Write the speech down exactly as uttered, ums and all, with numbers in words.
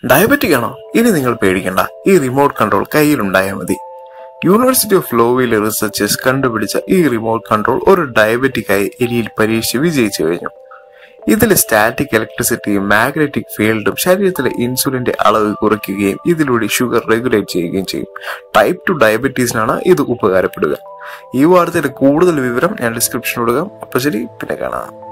Diabetic ആണോ? ഇനി നിങ്ങൾ പേടിക്കണ്ട, ഈ റിമോട്ട് കൺട്രോൾ കയ്യിലുണ്ടായാൽ മതി. യൂണിവേഴ്സിറ്റി ഓഫ് ലോവിലെ റിസർച്ചേഴ്സ് കണ്ടുപിടിച്ച ഈ റിമോട്ട് കൺട്രോൾ ഒരു ഡയബറ്റിക്കായി എലിയിൽ പരീക്ഷിച്ച് വിജയിച്ചു കഴിഞ്ഞു. ഇതിലെ സ്റ്റാറ്റിക് ഇലക്ട്രിസിറ്റിയും മാഗ്നറ്റിക് ഫീൽഡും ശരീരത്തിലെ ഇൻസുലിന്റെ അളവ് കുറയ്ക്കുകയും ഇതിലൂടെ ഷുഗർ റെഗുലേറ്റ് ചെയ്യുകയും ചെയ്യും. ടൈപ്പ് ടു ഡയബറ്റീസിനാണ് ഇത് ഉപകാരപ്പെടുക. ഈ വാർത്തയുടെ കൂടുതൽ വിവരം ഞാൻ ഡിസ്ക്രിപ്ഷനിൽ കൊടുക്കാം. അപ്പൊ ശരി, പിന്നെ കാണാം.